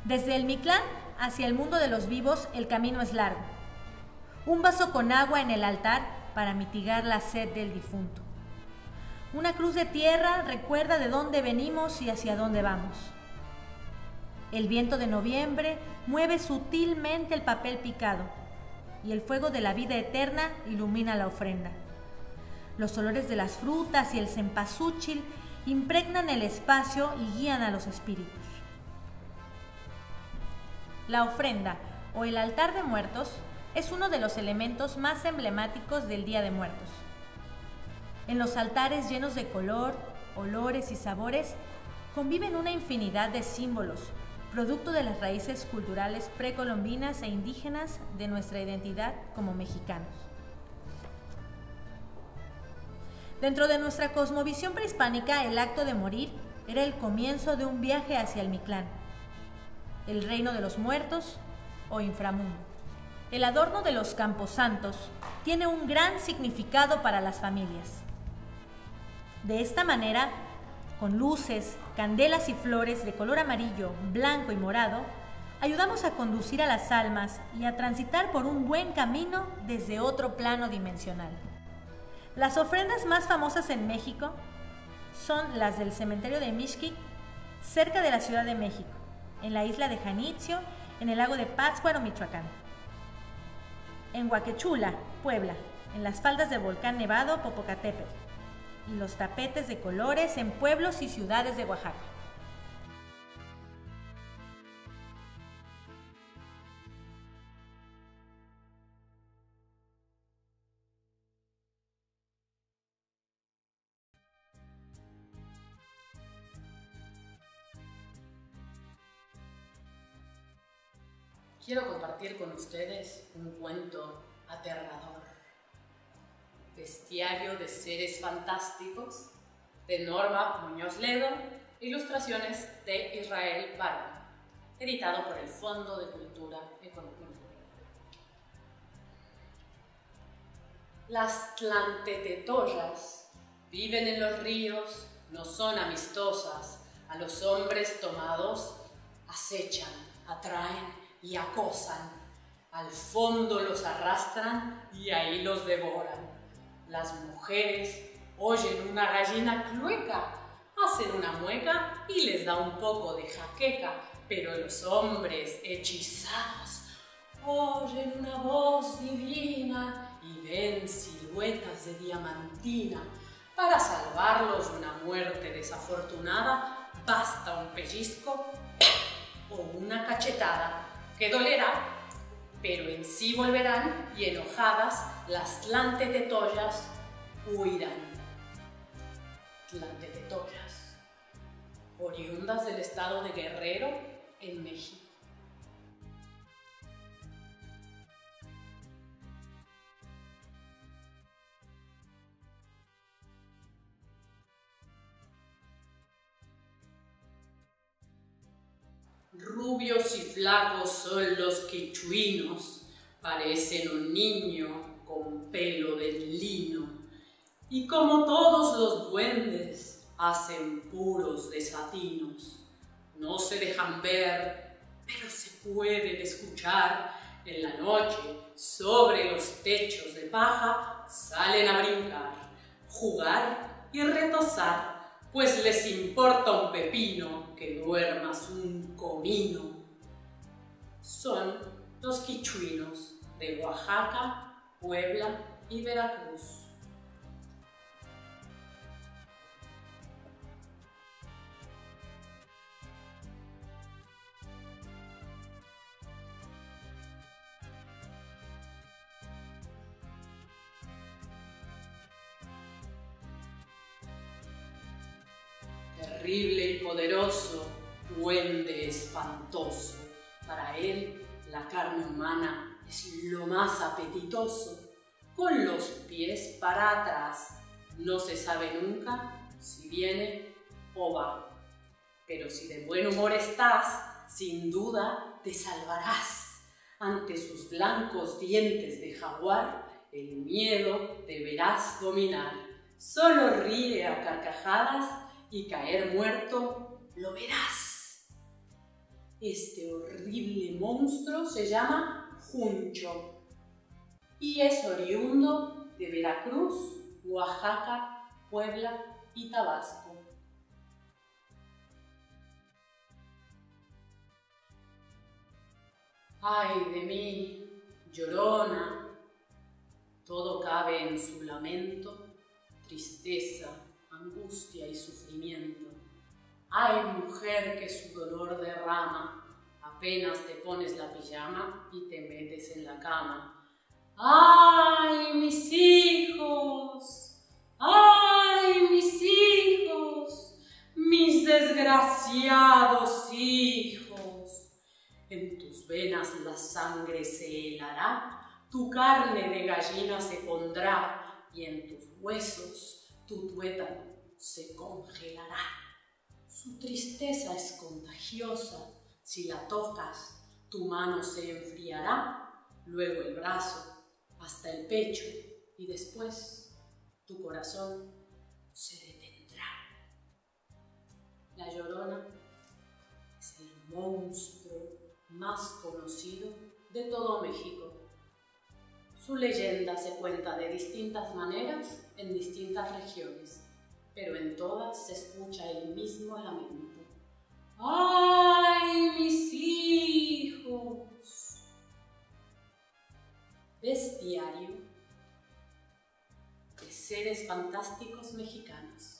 Desde el Mictlán hacia el mundo de los vivos el camino es largo. Un vaso con agua en el altar para mitigar la sed del difunto. Una cruz de tierra recuerda de dónde venimos y hacia dónde vamos. El viento de noviembre mueve sutilmente el papel picado y el fuego de la vida eterna ilumina la ofrenda. Los olores de las frutas y el cempasúchil impregnan el espacio y guían a los espíritus. La ofrenda o el altar de muertos es uno de los elementos más emblemáticos del Día de Muertos. En los altares llenos de color, olores y sabores conviven una infinidad de símbolos, producto de las raíces culturales precolombinas e indígenas de nuestra identidad como mexicanos. Dentro de nuestra cosmovisión prehispánica, el acto de morir era el comienzo de un viaje hacia el Mictlán, el reino de los muertos o inframundo. El adorno de los camposantos tiene un gran significado para las familias. De esta manera, con luces, candelas y flores de color amarillo, blanco y morado, ayudamos a conducir a las almas y a transitar por un buen camino desde otro plano dimensional. Las ofrendas más famosas en México son las del cementerio de Mixquic, cerca de la Ciudad de México, en la isla de Janitzio, en el lago de Pátzcuaro, Michoacán. En Huaquechula, Puebla, en las faldas del volcán nevado Popocatépetl, y los tapetes de colores en pueblos y ciudades de Oaxaca. Quiero compartir con ustedes un cuento aterrador. Bestiario de seres fantásticos, de Norma Muñoz Ledo, ilustraciones de Israel Barón, editado por el Fondo de Cultura Económica. Las tlantetetoyas viven en los ríos, no son amistosas, a los hombres tomados acechan, atraen y acosan, al fondo los arrastran y ahí los devoran. Las mujeres oyen una gallina clueca, hacen una mueca y les da un poco de jaqueca, pero los hombres hechizados oyen una voz divina y ven siluetas de diamantina. Para salvarlos de una muerte desafortunada, basta un pellizco o una cachetada que dolerá, pero en sí volverán y enojadas las tlantetetoyas huirán. Tlantetetoyas, oriundas del estado de Guerrero, en México. Rubios y flacos son los quichuinos, parecen un niño con pelo de lino, y como todos los duendes, hacen puros desatinos. No se dejan ver, pero se pueden escuchar. En la noche, sobre los techos de paja, salen a brincar, jugar y retozar, pues les importa un pepino que duermas un comino. Son los quichuinos de Oaxaca, Puebla y Veracruz. Terrible y poderoso, duende espantoso. Para él, la carne humana es lo más apetitoso. Con los pies para atrás, no se sabe nunca si viene o va. Pero si de buen humor estás, sin duda te salvarás. Ante sus blancos dientes de jaguar, el miedo deberás dominar. Solo ríe a carcajadas y caer muerto lo verás. Este horrible monstruo se llama Juncho y es oriundo de Veracruz, Oaxaca, Puebla y Tabasco. Ay de mí, llorona, todo cabe en su lamento, tristeza, angustia y sufrimiento. Ay, mujer, que su dolor derrama, apenas te pones la pijama y te metes en la cama. ¡Ay, mis hijos! ¡Ay, mis hijos! ¡Mis desgraciados hijos! En tus venas la sangre se helará, tu carne de gallina se pondrá y en tus huesos tu tuétano se congelará. Su tristeza es contagiosa, si la tocas, tu mano se enfriará, luego el brazo, hasta el pecho, y después tu corazón se detendrá. La Llorona es el monstruo más conocido de todo México. Su leyenda se cuenta de distintas maneras en distintas regiones, pero en todas se escucha el mismo lamento. ¡Ay, mis hijos! Bestiario de seres fantásticos mexicanos.